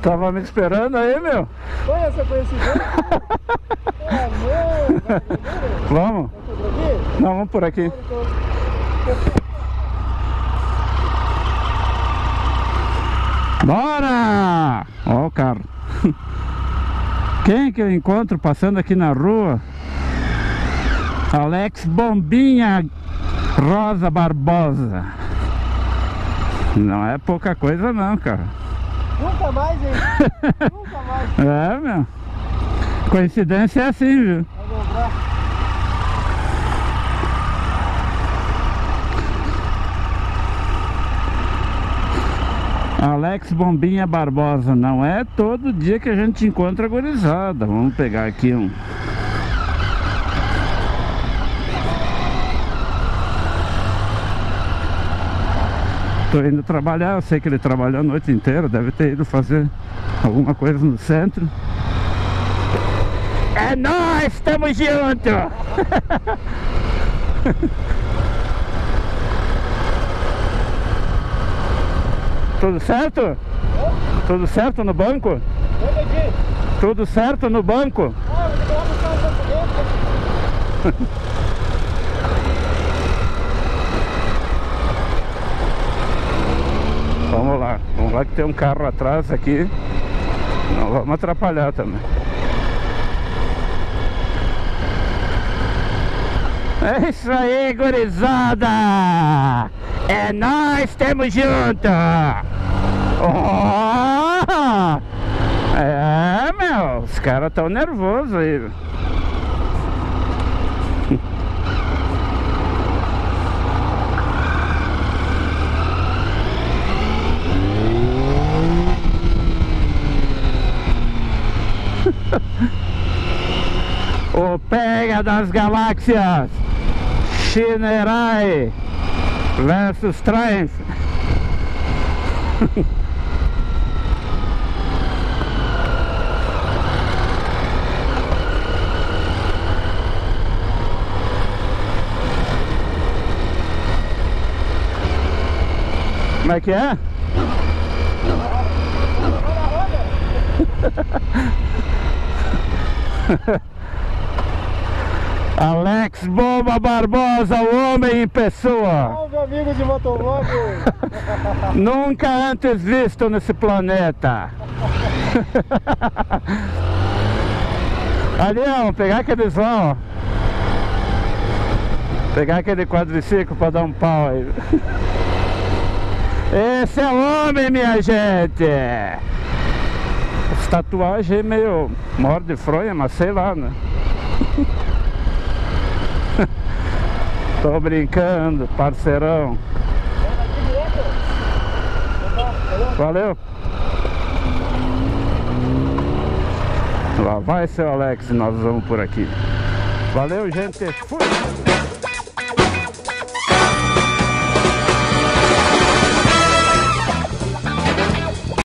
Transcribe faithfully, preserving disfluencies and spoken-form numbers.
Tava me esperando aí, meu? Foi essa coincidência? Ah, não! Vamos? Não, vamos por aqui. Bora! Ó o carro. Quem que eu encontro passando aqui na rua? Alex Bombinha Rosa Barbosa. Não é pouca coisa não, cara. Nunca mais, gente. Nunca mais. É, meu. Coincidência é assim, viu? Vai lembrar. Alex Bombinha Barbosa. Não é todo dia que a gente encontra a gurizada. Vamos pegar aqui um. Tô indo trabalhar, eu sei que ele trabalhou a noite inteira, deve ter ido fazer alguma coisa no centro. É nóis, estamos juntos! Tudo certo? Tudo certo no banco? Tudo certo no banco? Ah, vou lá buscar um documento. Vamos lá, vamos lá que tem um carro atrás aqui. Não vamos atrapalhar também. É isso aí, gurizada! É nós, tamo junto! Oh! É, meu, os caras tão nervosos aí. O Pega das Galáxias, Shinerai versus Triumph. Como é que é? Alex Bomba Barbosa, o homem em pessoa. Salve, amigos de motomóvel. Nunca antes visto nesse planeta. Ali, ó, vamos pegar aqueles lá, ó. Pegar aquele quadriciclo pra dar um pau aí. Esse é o homem, minha gente. Essa tatuagem é meio morde fronha, mas sei lá, né? Tô brincando, parceirão. Valeu. Lá vai, seu Alex, nós vamos por aqui. Valeu, gente. Fui.